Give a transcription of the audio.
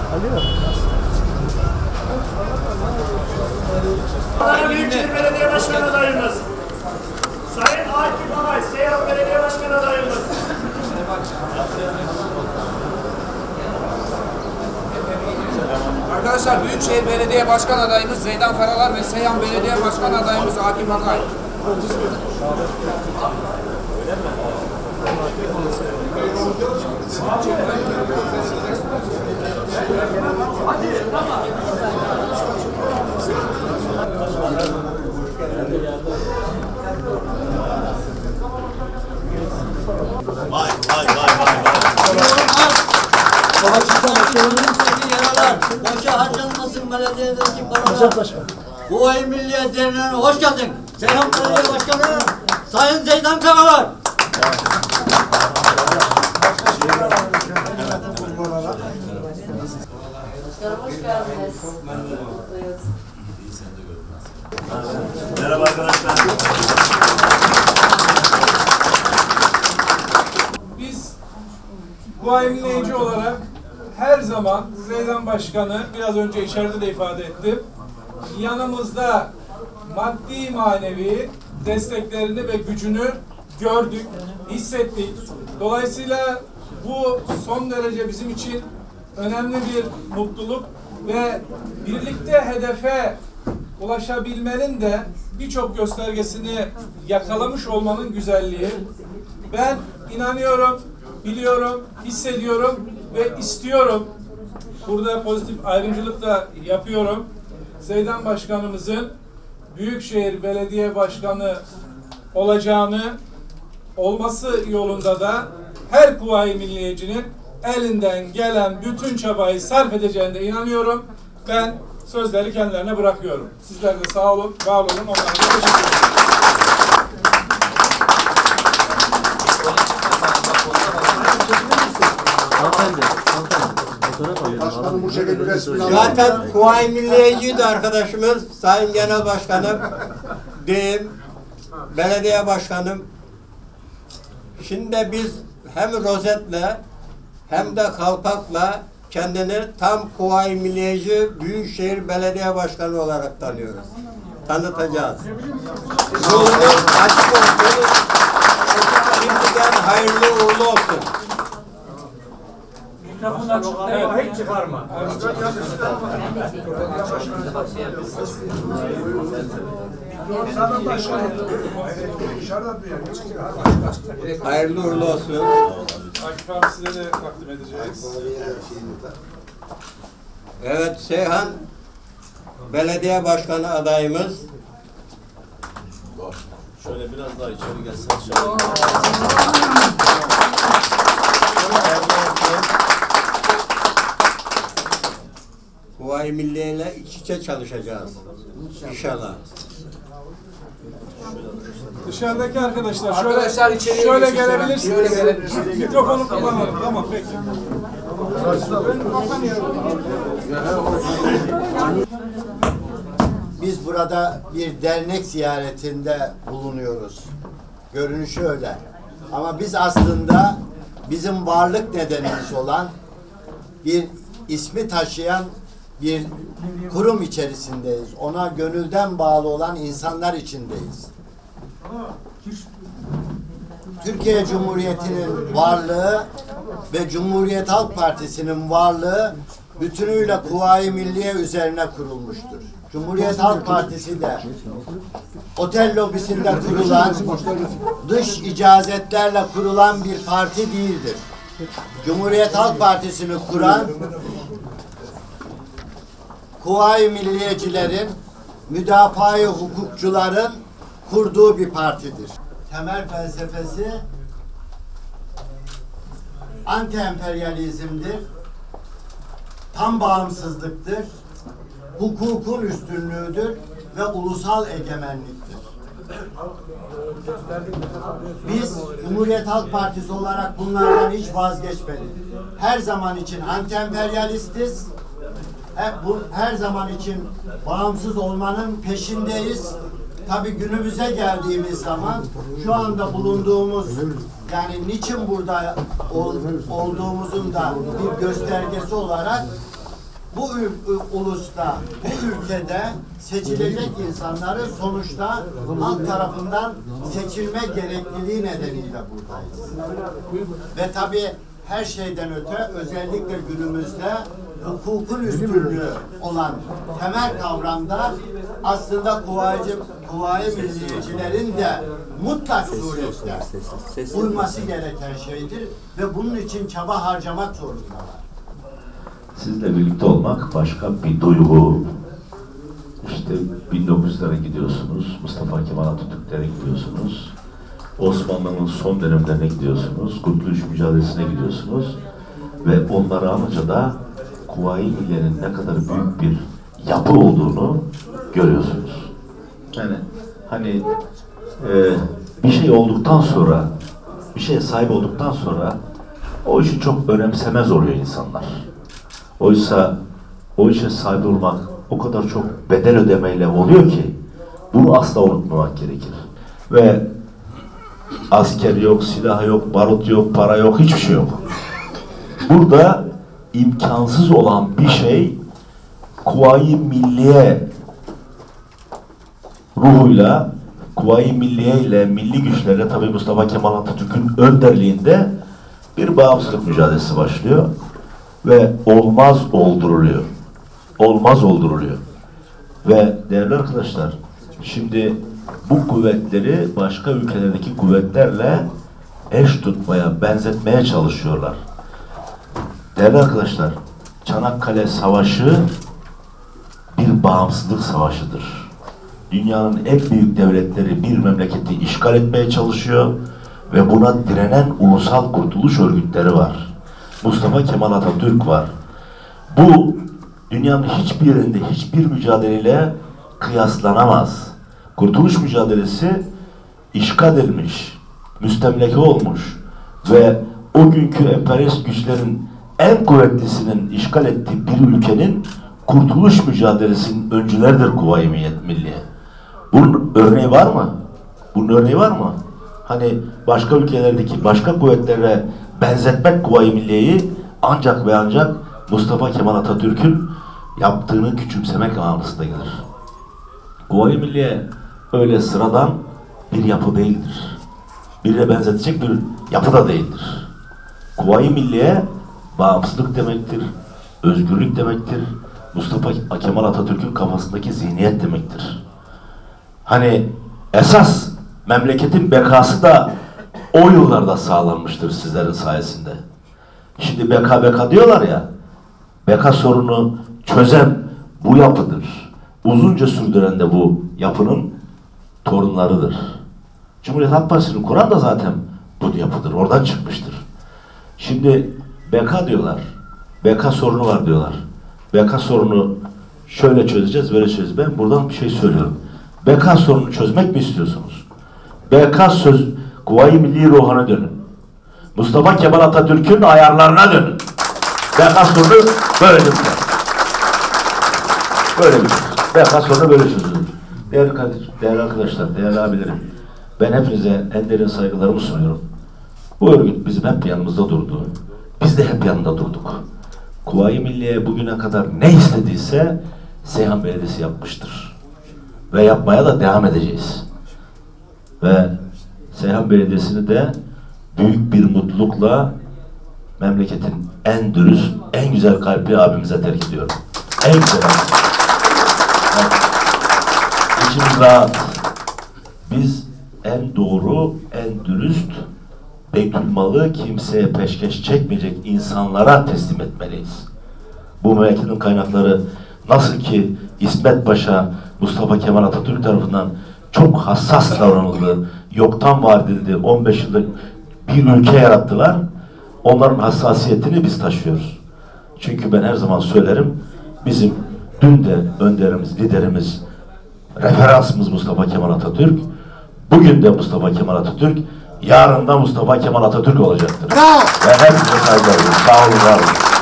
Adana Büyükşehir Belediye Başkanı adayımız Sayın Akif Akay, Seyhan Belediye Başkanı adayımız. Arkadaşlar Büyükşehir Belediye Başkan adayımız Zeydan Karalar ve Seyhan Belediye Başkan adayımız Akif Akay. Vay. Boşa harcanmasın belediyedeki paralar. Kuvayi Milliye Derneği'ne hoş geldin. Seyhan Belediye Başkanı Sayın Zeydan Karalar. Hoş geldiniz. Merhaba arkadaşlar. Biz Kuvayi Milliye'ci olarak her zaman Zeydan Başkanı biraz önce içeride de ifade ettim. Yanımızda maddi manevi desteklerini ve gücünü gördük, hissettik. Dolayısıyla bu son derece bizim için önemli bir mutluluk ve birlikte hedefe ulaşabilmenin de birçok göstergesini yakalamış olmanın güzelliği. Ben inanıyorum, biliyorum, hissediyorum ve istiyorum. Burada pozitif ayrımcılık da yapıyorum. Zeydan Başkanımızın Büyükşehir Belediye Başkanı olması yolunda da her Kuvayi Milliyeci'nin elinden gelen bütün çabayı sarf edeceğine inanıyorum. Ben sözleri kendilerine bırakıyorum. Sizler de sağ olun, var olun. Onlara da teşekkür ederim. Zaten Kuvayi Milliyeci'ydi arkadaşımız. Sayın Genel Başkanım, benim belediye başkanım. Şimdi biz hem rozetle hem de kalpakla kendini tam Kuvayi Milliyeci Büyükşehir Belediye Başkanı olarak tanıtacağız. Yolunuz açık olsun. Şimdiden hayırlı uğurlu olsun. Hiç çıkarma. Hayırlı uğurlu olsun. Akif abi size de takdim edeceğiz. Evet, Seyhan Belediye Başkanı adayımız. Şöyle biraz daha içeri gelsen. Kuvayi Milliye ile iç içe çalışacağız. İnşallah. Dışarıdaki arkadaşlar Arkadaşlar içeriye şöyle geçin. gelebilirsiniz. Şöyle gelebilirsiniz. Mikrofonu kullanalım. Tamam, peki. Biz burada bir dernek ziyaretinde bulunuyoruz. Görünüşü öyle. Ama biz aslında bizim varlık nedenimiz olan bir ismi taşıyan bir kurum içerisindeyiz. Ona gönülden bağlı olan insanlar içindeyiz. Türkiye Cumhuriyeti'nin varlığı ve Cumhuriyet Halk Partisi'nin varlığı bütünüyle Kuvayi Milliye üzerine kurulmuştur. Cumhuriyet Halk Partisi de otel lobisinde kurulan, dış icazetlerle kurulan bir parti değildir. Cumhuriyet Halk Partisi'ni kuran Kuvayi Milliyecilerin, müdafaa-i hukukçuların kurduğu bir partidir. Temel felsefesi anti-emperyalizmdir, tam bağımsızlıktır, hukukun üstünlüğüdür ve ulusal egemenliktir. Biz Cumhuriyet Halk Partisi olarak bunlardan hiç vazgeçmedik. Her zaman için anti-emperyalistiz, her zaman için bağımsız olmanın peşindeyiz. Tabii günümüze geldiğimiz zaman şu anda bulunduğumuz, yani niçin burada olduğumuzun da bir göstergesi olarak bu ulusta, bu ülkede seçilecek insanları sonuçta halk tarafından seçilme gerekliliği nedeniyle buradayız. Ve tabii her şeyden öte özellikle günümüzde hukukun üstünlüğü olan temel kavramda aslında kuvayi milliyecilerin de mutlak surette uyması gereken şeydir ve bunun için çaba harcamak zorundalar. Sizle birlikte olmak başka bir duygu. İşte 1900'lere gidiyorsunuz, Mustafa Kemal Atatürk'lere gidiyorsunuz, Osmanlı'nın son dönemlerine gidiyorsunuz, Kurtuluş mücadelesine gidiyorsunuz ve onları alınca da Kuvayi Milliye'nin ne kadar büyük bir yapı olduğunu görüyorsunuz. Yani hani bir şey olduktan sonra, bir şeye sahip olduktan sonra o işi çok önemsemez oluyor insanlar. Oysa o işe sahip olmak o kadar çok bedel ödemeyle oluyor ki bunu asla unutmamak gerekir. Ve asker yok, silah yok, barut yok, para yok, hiçbir şey yok. Burada imkansız olan bir şey Kuvayi Milliye ruhuyla, Kuvayi Milliye ile milli güçlerle tabii Mustafa Kemal Atatürk'ün önderliğinde bir bağımsızlık mücadelesi başlıyor. Ve olmaz olduruluyor. Olmaz olduruluyor. Ve değerli arkadaşlar, şimdi bu kuvvetleri başka ülkelerdeki kuvvetlerle eş tutmaya, benzetmeye çalışıyorlar. Değerli arkadaşlar, Çanakkale Savaşı bir bağımsızlık savaşıdır. Dünyanın en büyük devletleri bir memleketi işgal etmeye çalışıyor ve buna direnen ulusal kurtuluş örgütleri var. Mustafa Kemal Atatürk var. Bu dünyanın hiçbir yerinde hiçbir mücadeleyle kıyaslanamaz. Kurtuluş mücadelesi işgal edilmiş, müstemleke olmuş ve o günkü emperyalist güçlerin en kuvvetlisinin işgal ettiği bir ülkenin kurtuluş mücadelesinin öncüleridir Kuvayi Milliye. Bunun örneği var mı? Bunun örneği var mı? Hani başka ülkelerdeki başka kuvvetlere benzetmek Kuvayi Milliye'yi ancak ve ancak Mustafa Kemal Atatürk'ün yaptığını küçümsemek anlamına gelir. Kuvayi Milliye öyle sıradan bir yapı değildir. Birine benzetecek bir yapı da değildir. Kuvayi Milliye bağımsızlık demektir, özgürlük demektir, Mustafa Kemal Atatürk'ün kafasındaki zihniyet demektir. Hani esas memleketin bekası da o yıllarda sağlanmıştır sizlerin sayesinde. Şimdi beka diyorlar ya, beka sorunu çözen bu yapıdır. Uzunca sürdüren de bu yapının torunlarıdır. Cumhuriyet Halk Partisi'ni kuran da zaten bu yapıdır, oradan çıkmıştır. Şimdi beka diyorlar, beka sorunu var diyorlar. Beka sorunu şöyle çözeceğiz, böyle çözeceğiz. Ben buradan bir şey söylüyorum. Beka sorununu çözmek mi istiyorsunuz? Beka söz, Kuvayi Milli ruhuna dönün. Mustafa Kemal Atatürk'ün ayarlarına dönün. Beka sorunu böyle bir şey. Böyle bir şey. Beka sorunu böyle çözülür. Değerli arkadaşlar, değerli abilerim, ben hepinize en derin saygılarımı sunuyorum. Bu örgüt bizim hep yanımızda durdu. Biz de hep yanında durduk. Kuvayi Milliye bugüne kadar ne istediyse Seyhan Belediyesi yapmıştır. Ve yapmaya da devam edeceğiz. Ve Seyhan Belediyesi'ni de büyük bir mutlulukla memleketin en dürüst, en güzel kalpli abimize terk ediyorum. En güzel abimize. Evet. İçimiz rahat. Biz en doğru, en dürüst, Beytülmal'ı kimseye peşkeş çekmeyecek insanlara teslim etmeliyiz. Bu memleketin kaynakları nasıl ki İsmet Paşa, Mustafa Kemal Atatürk tarafından çok hassas davranıldı, yoktan var edildi, 15 yılda bir ülke yarattılar. Onların hassasiyetini biz taşıyoruz. Çünkü ben her zaman söylerim, bizim dün de önderimiz, liderimiz, referansımız Mustafa Kemal Atatürk, bugün de Mustafa Kemal Atatürk, yarın da Mustafa Kemal Atatürk olacaktır. Bravo. Ve hepinize saygılar. Sağ olun, var olun.